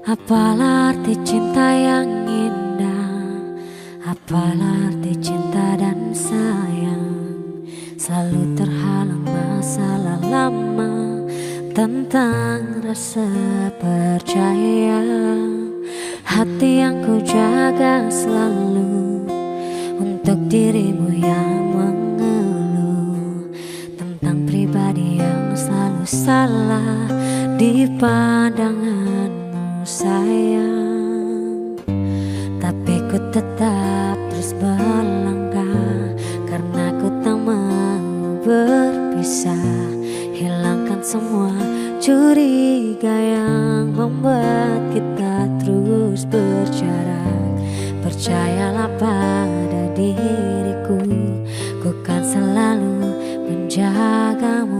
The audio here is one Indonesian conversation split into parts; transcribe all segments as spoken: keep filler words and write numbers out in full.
Apalah arti cinta yang indah, apalah arti cinta dan sayang. Selalu terhalang masalah lama tentang rasa percaya. Hati yang ku jaga selalu untuk dirimu yang mengeluh tentang pribadi yang selalu salah di pandanganmu sayang. Tapi ku tetap terus berlangkah karena ku tak mau berpisah. Hilangkan semua curiga yang membuat kita terus berjarak. Percayalah pada diriku, ku kan selalu menjagamu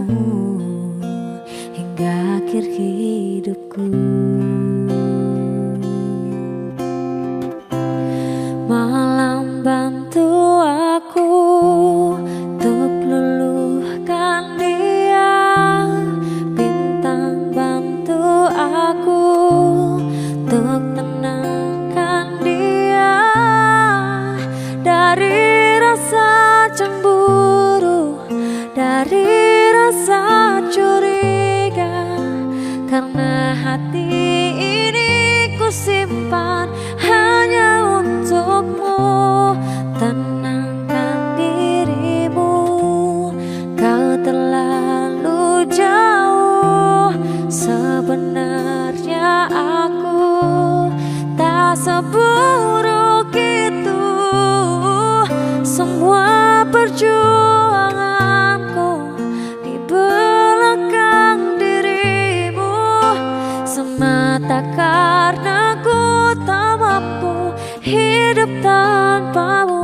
hingga akhir hidupku. Malam bantu aku untuk luluhkan dia, bintang bantu aku untuk tenangkan dia dari rasa cemburu, dari rasa curiga. Karena hati ini ku simpan hanya untukmu. Tenangkan dirimu, kau terlalu jauh. Sebenarnya aku tak seburuk itu. Semua perjuanganku di belakang dirimu semata karena ku tak mampu hidup tanpamu.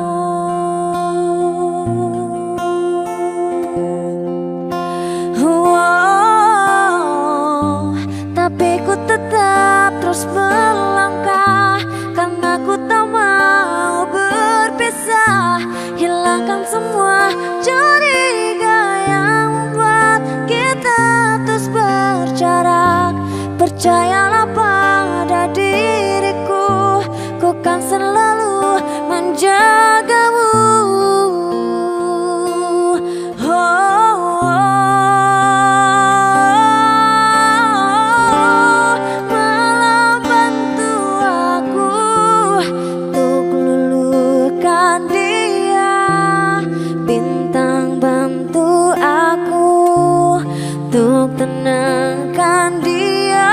Oh, tapi ku tetap terus melangkah karena ku tak mau berpisah. Hilangkan semua curiga yang membuat kita terus berjarak. Percayalah pada diriku, ku kan selalu menjagamu. Oh, oh, oh. Malah bantu aku untuk luluhkan dia, bintang bantu aku untuk tenangkan dia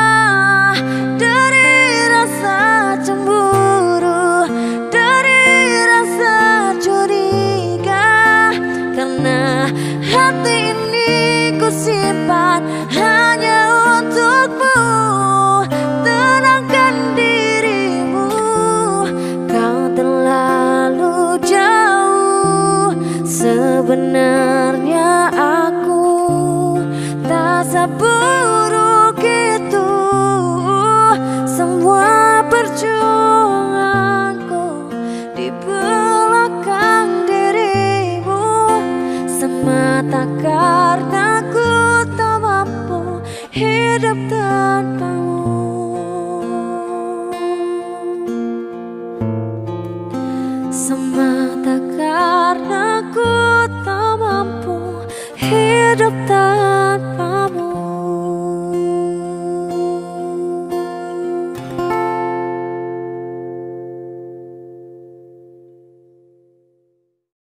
dari rasa cemburu, dari rasa curiga. Karena hati ini ku simpan hanya untukmu. Tenangkan dirimu, kau terlalu jauh. Sebenarnya aku tak seburuk itu. Semua perjuanganku di belakang dirimu semata karena ku tak mampu hidup tanpamu. Semata karena ku tak mampu hidup tanpamu.